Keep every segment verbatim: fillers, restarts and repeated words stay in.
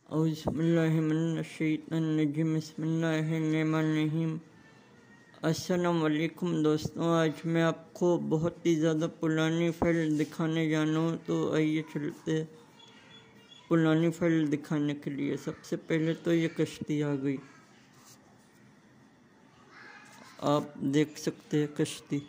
औज़ुबिल्लाहिमिनश्शैतानिर्रजीम बिस्मिल्लाहिर्रहमानिर्रहीम। अस्सलाम वालेकुम दोस्तों, आज मैं आपको बहुत ही ज़्यादा पुरानी फाइल दिखाने जाना हूँ। तो आइए चलते पुरानी फाइल दिखाने के लिए। सबसे पहले तो ये कश्ती आ गई, आप देख सकते हैं कश्ती।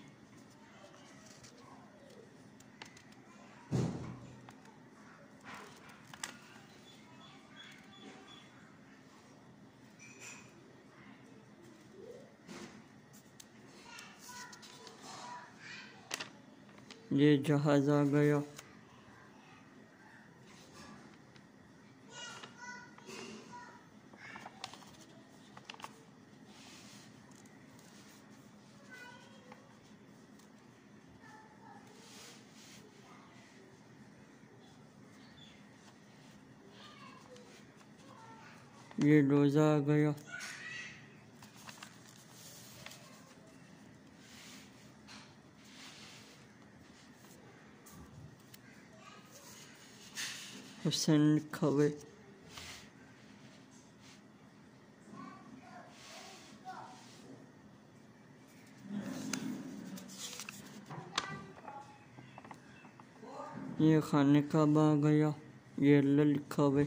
ये जहाज़ आ गया। ये रोज़ा आ गया। हुसैन खवे। ये खाने का आ गया। ये अल्लाह लिखा हुआ।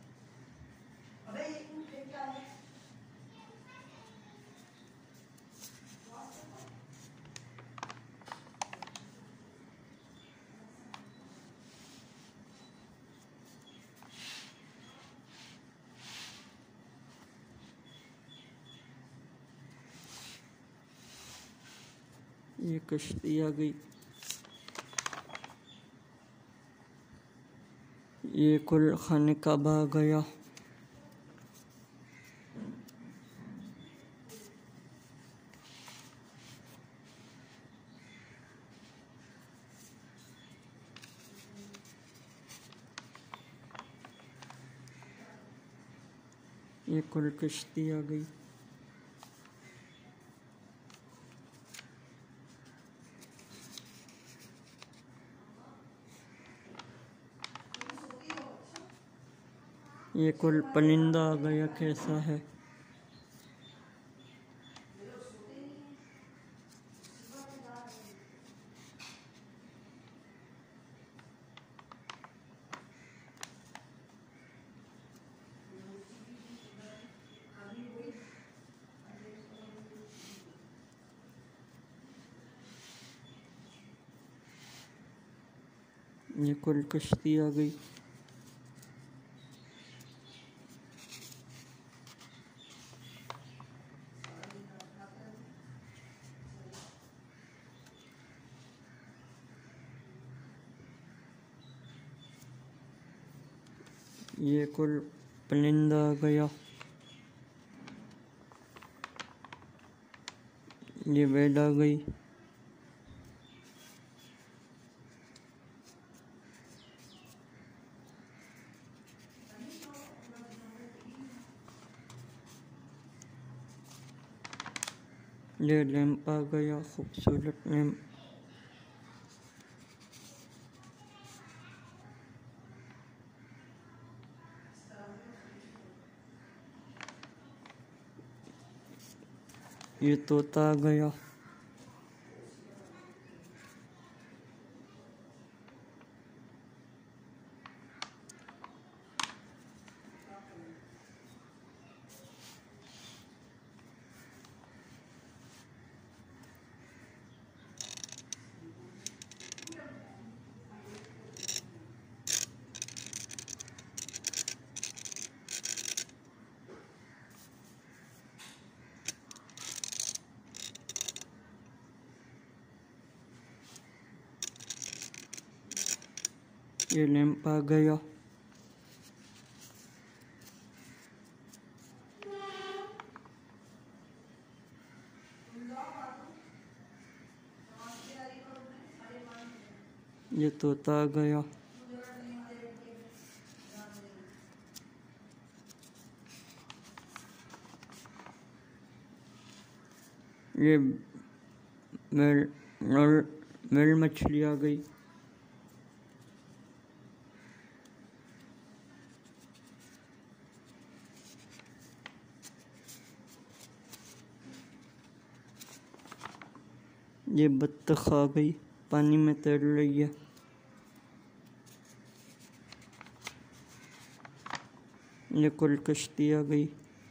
ये कश्ती आ गई। ये कुल खाने का आ गया। ये कुल कश्ती आ गई। ये कुल परिंदा आ गया। कैसा है? ये कुल कश्ती आ गई। ये कुल परिंदा आ गया। ये वेड आ गई। ये लैंप आ गया, खूबसूरत लैंप। ये तोता आ गया। ये लैंप आ गया। ये तोता आ गया। ये मेल मेल मछली आ गई। ये बत्तख आ गई, पानी में तैर रही है। ये कुल कश्ती आ गई।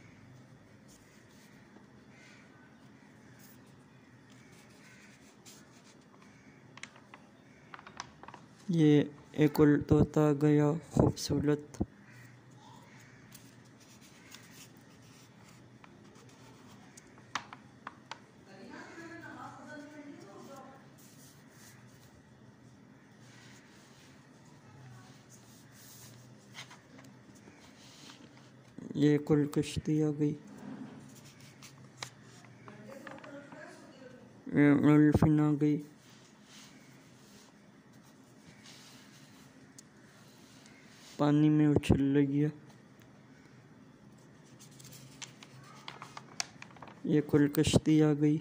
ये एक उल तोता आ गया, खूबसूरत। ये कुल कश्ती आ गई। ये डॉल्फिन आ गई। पानी में उछल रही है। ये कुल कश्ती आ गई।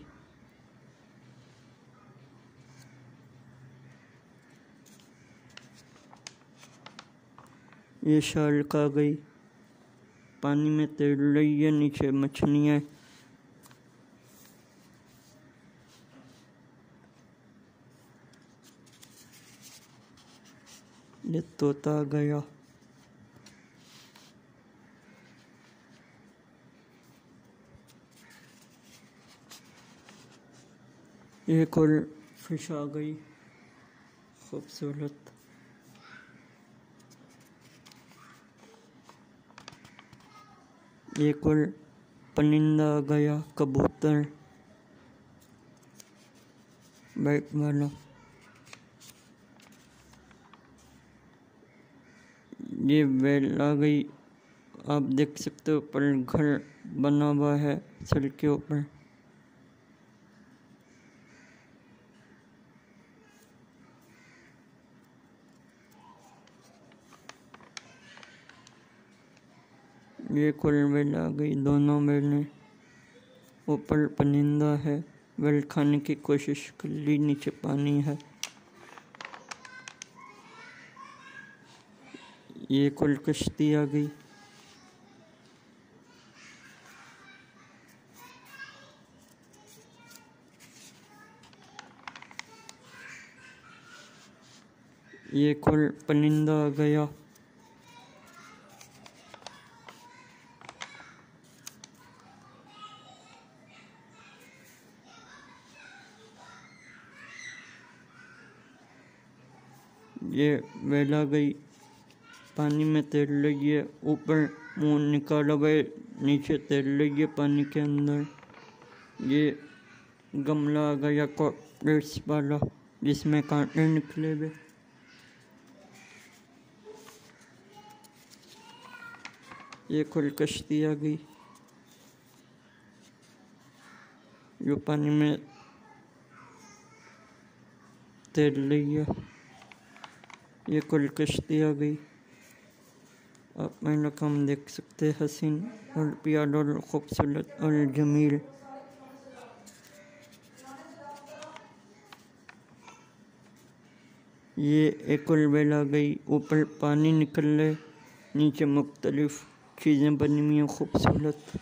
ये शार्क आ गई, पानी में तैर रही है, नीचे मछलियाँ। ये तोता आ गया। ये कुल फिश आ गई, खूबसूरत। ये कुल परिंदा आ गया, कबूतर, बैट वाला। ये वेल आ गई। आप देख सकते हो ऊपर घर बना हुआ है सर के ऊपर। ये कुल वेल आ गई, दोनों वेलें। ऊपर परिंदा है, वेल खाने की कोशिश कर ली, नीचे पानी है। ये कुल कश्ती आ गई। ये कुल परिंदा आ गया। ये वेल आ गई, पानी में तैर रही है, ऊपर मुंह निकाला हुआ है, नीचे तैर रही है पानी के अंदर। ये गमला आ गया कॉर्कटेट्स वाला, जिसमें कांटे निकले हुए। ये कुल कश्ती आ गई, जो पानी में तैर रही है। ये कुल कश्ती आ गई। आप मेरा काम देख सकते हैं, हसीन और प्यारा और खूबसूरत और जमील। ये एक और वेल आ गई, ऊपर पानी निकल रहे, नीचे मुख्तलिफ चीज़ें बनी हुई हैं खूबसूरत।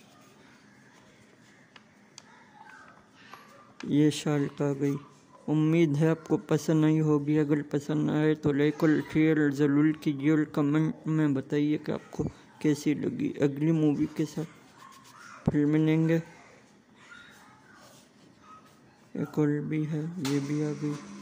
ये शार्क आ गई। उम्मीद है आपको पसंद आई होगी। अगर पसंद आए तो लाइक और शेयर ज़रूर कीजिए और कमेंट में बताइए कि आपको कैसी लगी। अगली मूवी के साथ फिर मिलेंगे। एक और भी है, ये भी आ गई।